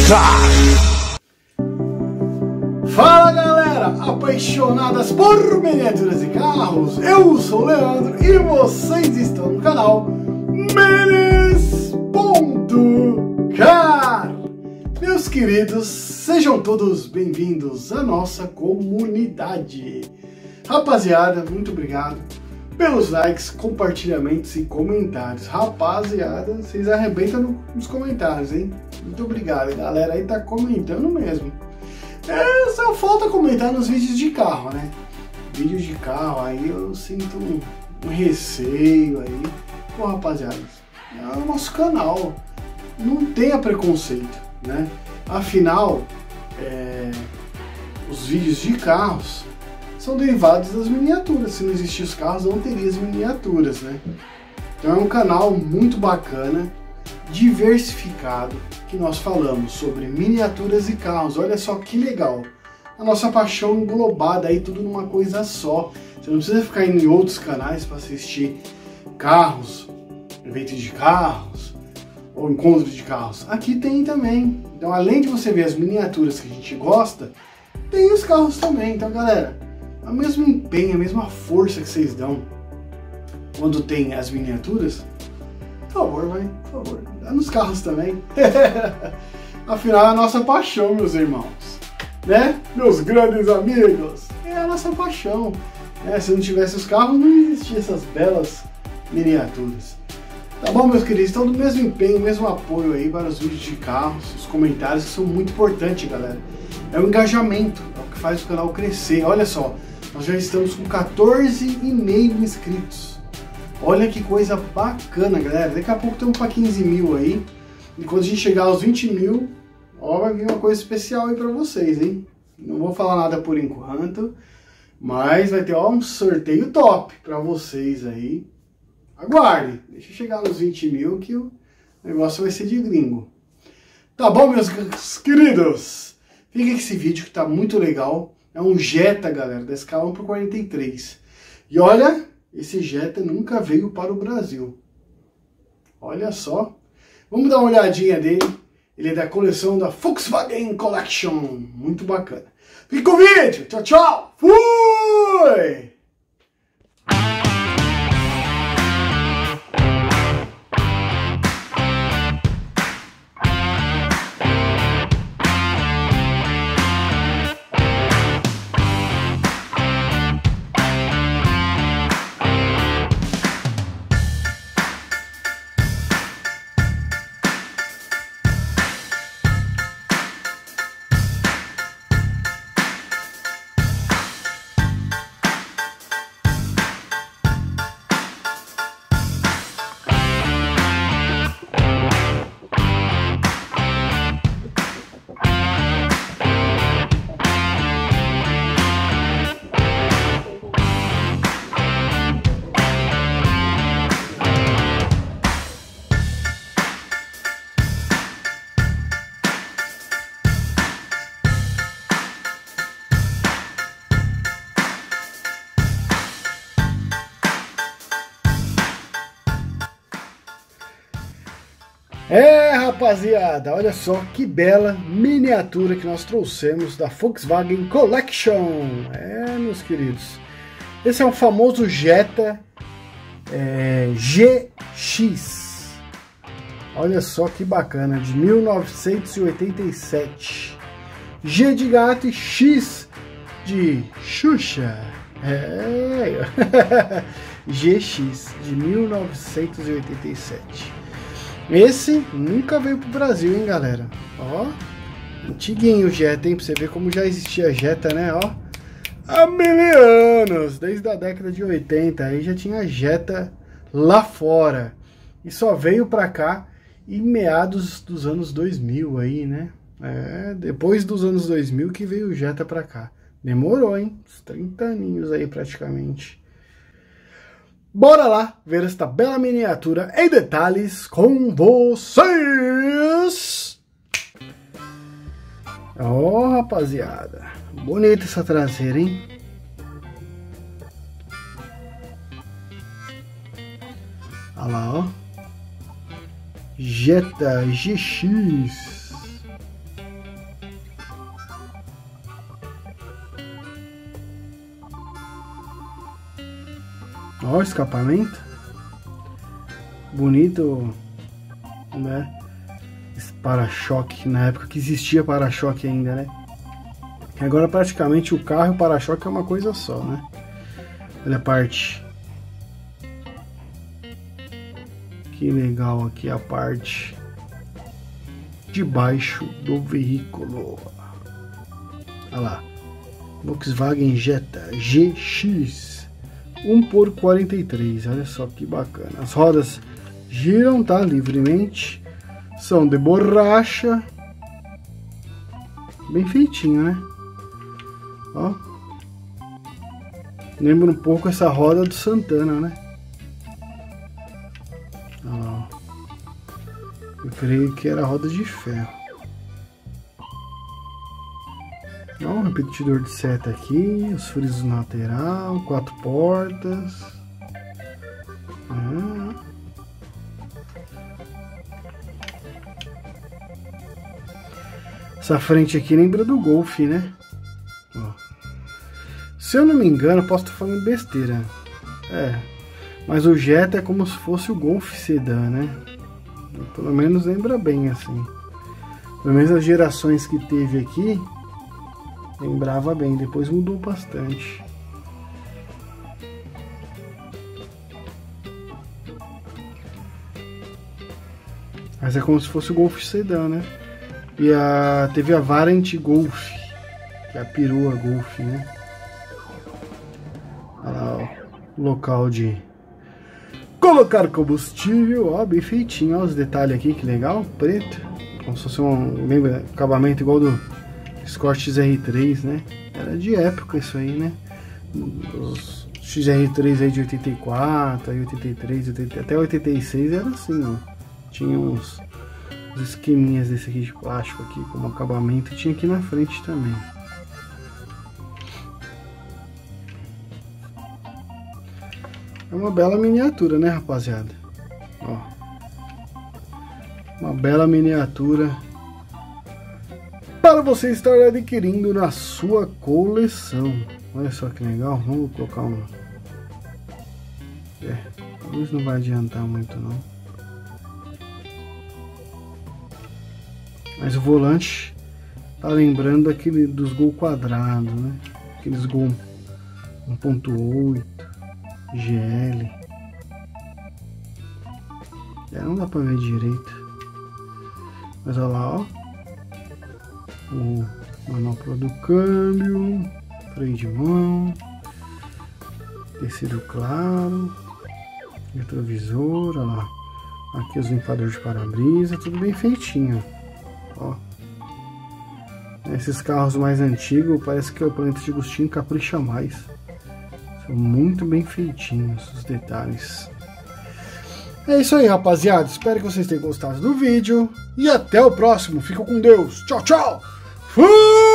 Car. Fala galera, apaixonadas por miniaturas e carros, eu sou o Leandro e vocês estão no canal Minis.car. Meus queridos, sejam todos bem-vindos à nossa comunidade. Rapaziada, muito obrigado pelos likes, compartilhamentos e comentários. Rapaziada, vocês arrebentam nos comentários, hein? Muito obrigado, a galera aí tá comentando mesmo. Só falta comentar nos vídeos de carro, né? Vídeos de carro, aí eu sinto um receio aí. Pô, rapaziada, é o nosso canal, não tenha preconceito, né? Afinal, os vídeos de carros são derivados das miniaturas. Se não existissem os carros, não teria as miniaturas, né? Então é um canal muito bacana, diversificado, que nós falamos sobre miniaturas e carros. Olha só que legal, a nossa paixão englobada aí, tudo numa coisa só. Você não precisa ficar indo em outros canais para assistir carros, eventos de carros ou encontros de carros. Aqui tem também. Então, além de você ver as miniaturas que a gente gosta, tem os carros também. Então, galera, o mesmo empenho, a mesma força que vocês dão quando tem as miniaturas, por favor, dá nos carros também. Afinal, é a nossa paixão, meus irmãos, né? Meus grandes amigos, é a nossa paixão, né? Se não tivesse os carros, não existiam essas belas miniaturas. Tá bom, meus queridos? Então, do mesmo empenho, mesmo apoio aí para os vídeos de carros, os comentários, que são muito importantes, galera. É o engajamento, é o que faz o canal crescer. Olha só, nós já estamos com 14,5 inscritos. Olha que coisa bacana, galera. Daqui a pouco estamos para 15 mil aí. E quando a gente chegar aos 20 mil, ó, vai vir uma coisa especial aí para vocês, hein? Não vou falar nada por enquanto, mas vai ter, ó, um sorteio top para vocês aí. Aguardem, deixa eu chegar nos 20 mil que o negócio vai ser de gringo. Tá bom, meus queridos? Fica esse vídeo que tá muito legal. É um Jetta, galera, da escala 1 por 43. E olha, esse Jetta nunca veio para o Brasil. Olha só. Vamos dar uma olhadinha dele. Ele é da coleção da Volkswagen Collection. Muito bacana. Fica com o vídeo. Tchau, tchau. Fui! Rapaziada, olha só que bela miniatura que nós trouxemos da Volkswagen Collection. Meus queridos, esse é o famoso Jetta GX. Olha só que bacana, de 1987. G de gato e X de Xuxa. GX de 1987. Esse nunca veio pro Brasil, hein, galera? Ó, antiguinho o Jetta, hein? Pra você ver como já existia Jetta, né? Ó, há mil anos, desde a década de 80, aí já tinha Jetta lá fora. E só veio pra cá em meados dos anos 2000 aí, né? Depois dos anos 2000 que veio o Jetta pra cá. Demorou, hein? Uns 30 aninhos aí praticamente. Bora lá ver esta bela miniatura em detalhes com vocês! Ó, rapaziada, bonita essa traseira, hein? Olha lá, ó. Jetta GX. Ó o escapamento. Bonito, né? Esse para-choque, na época que existia para-choque ainda, né? Agora praticamente o carro e o para-choque é uma coisa só, né? Olha a parte. Que legal aqui a parte de baixo do veículo. Olha lá. Volkswagen Jetta GX 1x43. Olha só que bacana. As rodas giram, tá? Livremente. São de borracha. Bem feitinho, né? Ó. Lembra um pouco essa roda do Santana, né? Ó. Eu creio que era roda de ferro. Ó, um repetidor de seta aqui, os frisos na lateral, 4 portas. Essa frente aqui lembra do Golf, né? Ó. Se eu não me engano, posso estar falando besteira. Mas o Jetta é como se fosse o Golf Sedan, né? Pelo menos lembra bem assim. Pelo menos as gerações que teve aqui lembrava bem, depois mudou bastante. Mas é como se fosse o Golf Sedan, né? E teve a Variant Golf, que é a perua Golf, né? Olha lá, ó, local de colocar combustível, ó, bem feitinho, ó, os detalhes aqui, que legal, preto, como se fosse lembra, acabamento igual do Escort XR3, né? Era de época isso aí, né? Os XR3 aí de 84, aí 83, até 86 era assim, ó. Tinha uns esqueminhas desse aqui de plástico aqui como acabamento, tinha aqui na frente também. É uma bela miniatura, né, rapaziada? Ó, uma bela miniatura para você estar adquirindo na sua coleção. Olha só que legal. Vamos colocar um... a luz não vai adiantar muito não. Mas o volante tá lembrando aquele dos Gol quadrado, né? Aqueles Gol 1.8 GL. Não dá pra ver direito. Mas olha lá, ó. O manopla do câmbio, freio de mão, tecido claro, retrovisor, olha lá. Aqui os limpadores de para-brisa, tudo bem feitinho. Ó. Esses carros mais antigos, parece que o Planeta de Agostinho capricha mais. São muito bem feitinhos os detalhes. É isso aí, rapaziada. Espero que vocês tenham gostado do vídeo. E até o próximo. Fica com Deus. Tchau, tchau. Fui!